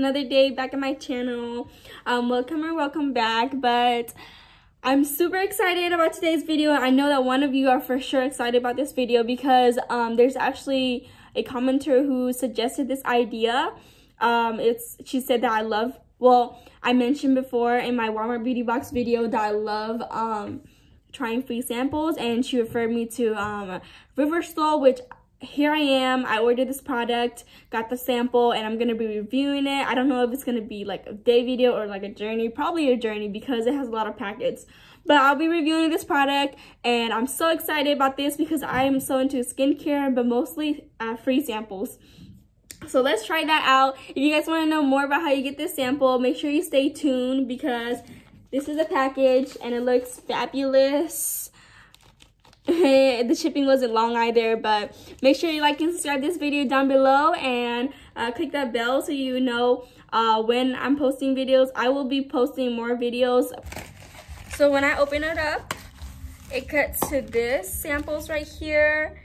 another day back at my channel. Welcome or welcome back. But I'm super excited about today's video. I know that one of you are for sure excited about this video because there's actually a commenter who suggested this idea. She said that I mentioned before in my Walmart beauty box video that I love trying free samples, and she referred me to Riversol, which here I am. I ordered this product, got the sample, and I'm gonna be reviewing it. I don't know if it's gonna be like a day video or like a journey, probably a journey because it has a lot of packets. But I'll be reviewing this product, and I'm so excited about this because I am so into skincare, but mostly free samples. So let's try that out. If you guys want to know more about how you get this sample, make sure you stay tuned because this is a package and it looks fabulous. The shipping wasn't long either, but make sure you like and subscribe this video down below and click that bell so you know when I'm posting videos. I will be posting more videos. So when I open it up, it cuts to this samples right here.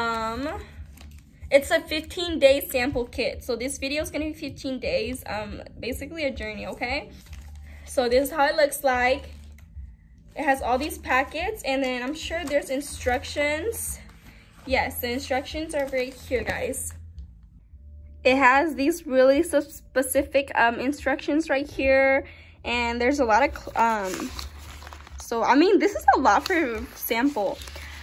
It's a 15-day sample kit. So this video is gonna be 15 days, basically a journey, okay? So this is how it looks like. It has all these packets, and then I'm sure there's instructions. Yes, the instructions are right here, guys. It has these really specific instructions right here, and there's a lot of, so I mean, this is a lot for sample.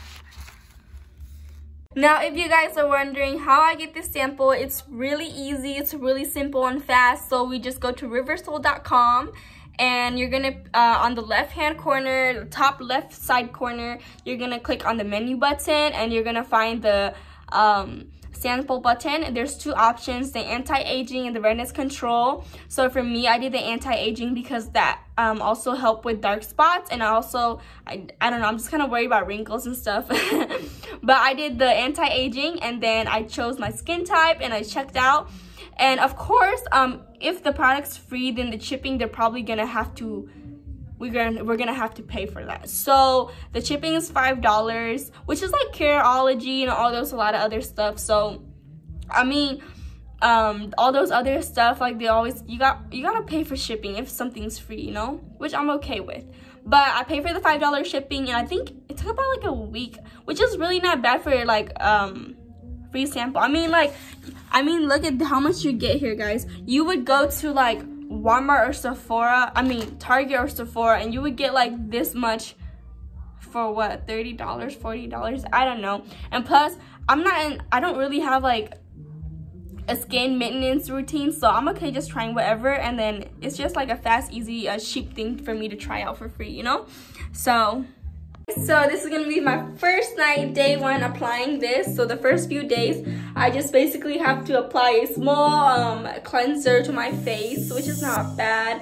Now, if you guys are wondering how I get this sample, it's really easy. It's really simple and fast. So we just go to riversol.com, and you're gonna, on the left-hand corner, the top left side corner, you're gonna click on the menu button, and you're gonna find the sample button. There's two options, the anti-aging and the redness control. So for me, I did the anti-aging because that also helped with dark spots, and I don't know, I'm just kind of worried about wrinkles and stuff. But I did the anti-aging, and then I chose my skin type, and I checked out. And of course, if the product's free, then the shipping, they're probably gonna have to, we're gonna have to pay for that. So the shipping is $5, which is like Careology and all those, a lot of other stuff. So I mean, all those other stuff, like they always, you gotta pay for shipping if something's free, you know, which I'm okay with. But I paid for the $5 shipping, and I think it took about like a week, which is really not bad for like free sample. I mean, look at how much you get here, guys. You would go to like Walmart or Sephora, Target or Sephora, and you would get like this much for what, $30, $40, I don't know. And plus, I don't really have like a skin maintenance routine, so I'm okay just trying whatever, and then it's just like a fast, easy, cheap thing for me to try out for free, you know. So this is gonna be my first night, day one, applying this. So the first few days, I just basically have to apply a small cleanser to my face, which is not bad.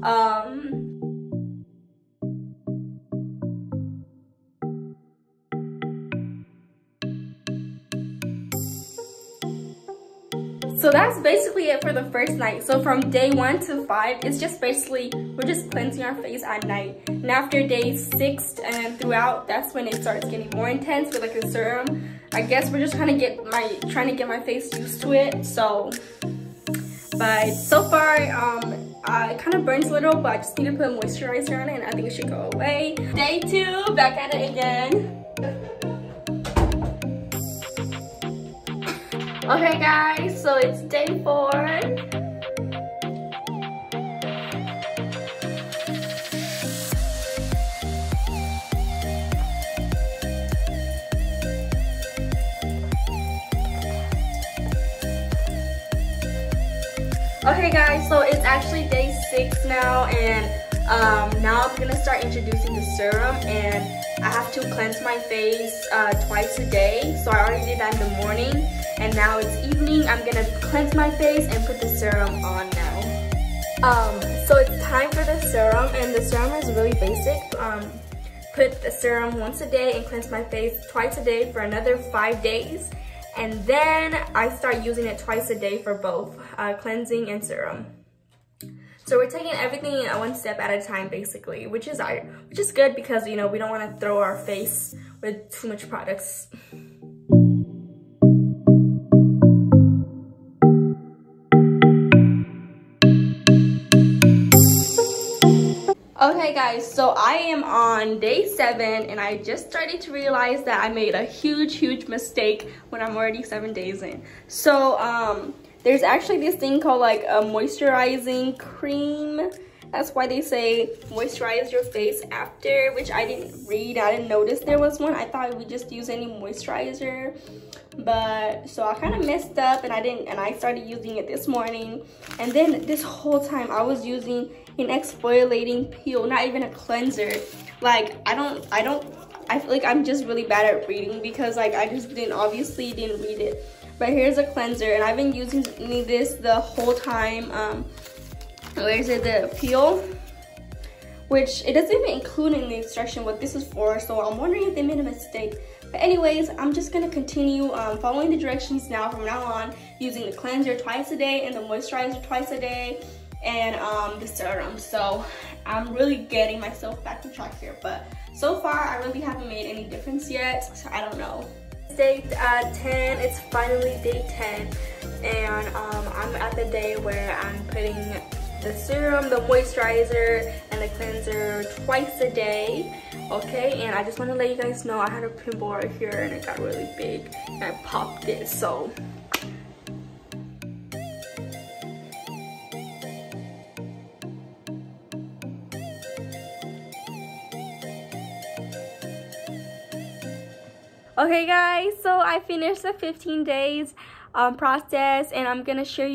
So that's basically it for the first night. So from day 1 to 5, it's just basically, we're just cleansing our face at night. And after day 6 and throughout, that's when it starts getting more intense with like the serum. I guess we're just trying to get my face used to it. So, but so far, it kind of burns a little, but I just need to put moisturizer on it, and I think it should go away. Day 2, back at it again. Okay guys, so it's day 4. Okay guys, so it's actually day 6 now, and now I'm gonna start introducing the serum, and I have to cleanse my face twice a day. So I already did that in the morning, and now it's evening. I'm gonna cleanse my face and put the serum on now. So it's time for the serum, and the serum is really basic. Put the serum once a day and cleanse my face twice a day for another 5 days. And then I start using it twice a day for both cleansing and serum. So we're taking everything one step at a time, basically, which is good because, you know, we don't want to throw our face with too much products. Okay guys, so I am on day 7 and I just started to realize that I made a huge mistake when I'm already 7 days in. So there's actually this thing called like a moisturizing cream. That's why they say moisturize your face after, which I didn't read. I didn't notice there was one. I thought we just use any moisturizer. But so I kind of messed up and I started using it this morning. And then this whole time I was using an exfoliating peel, not even a cleanser. Like I feel like I'm just really bad at reading because like I just obviously didn't read it. But here's a cleanser and I've been using this the whole time. Where is it? The peel, which it doesn't even include in the instruction what this is for, so I'm wondering if they made a mistake. But anyways, I'm just gonna continue following the directions now from now on, using the cleanser twice a day and the moisturizer twice a day, and the serum. So I'm really getting myself back on track here, but so far I really haven't made any difference yet, so I don't know. It's day 10, it's finally day 10, and I'm at the day where I'm putting the serum, the moisturizer, and the cleanser twice a day. Okay, and I just want to let you guys know I had a pimple right here and it got really big and I popped it, so okay guys, so I finished the 15 days process, and I'm gonna share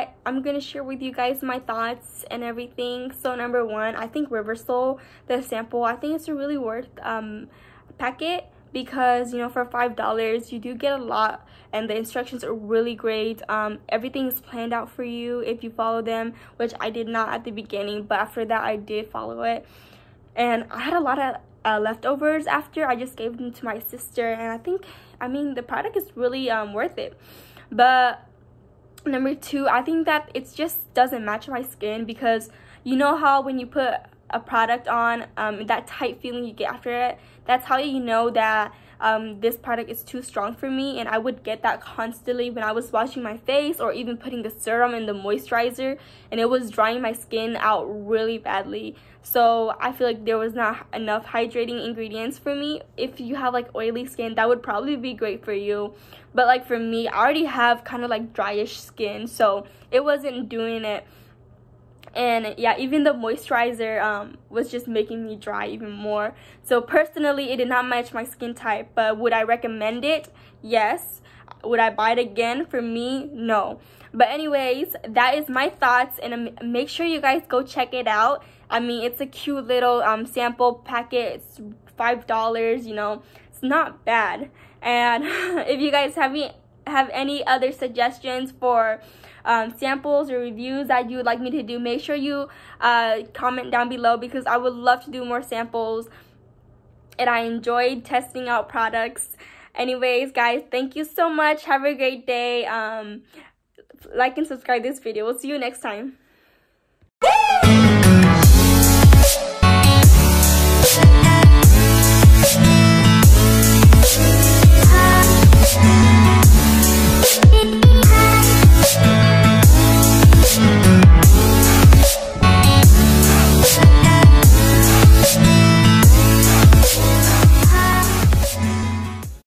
with you guys my thoughts and everything. So number 1, I think Riversol, the sample, I think it's a really worth packet, because you know, for $5 you do get a lot and the instructions are really great. Everything is planned out for you if you follow them, which I did not at the beginning, but after that I did follow it. And I had a lot of leftovers after. I just gave them to my sister, and I mean the product is really worth it. But number 2, I think that it just doesn't match my skin, because you know how when you put a product on, that tight feeling you get after it, that's how you know that this product is too strong for me. And I would get that constantly when I was washing my face or even putting the serum and the moisturizer, and it was drying my skin out really badly. So I feel like there was not enough hydrating ingredients for me. If you have like oily skin, that would probably be great for you, but like for me, I already have kind of like dryish skin, so it wasn't doing it. And yeah, even the moisturizer was just making me dry even more. So personally, it did not match my skin type. But would I recommend it? Yes. Would I buy it again? For me, no. But anyways, that is my thoughts, and make sure you guys go check it out. I mean, it's a cute little sample packet. It's $5, you know, it's not bad. And if you guys have any other suggestions for samples or reviews that you would like me to do, make sure you comment down below, because I would love to do more samples and I enjoyed testing out products. Anyways guys, thank you so much. Have a great day. Like and subscribe this video. We'll see you next time.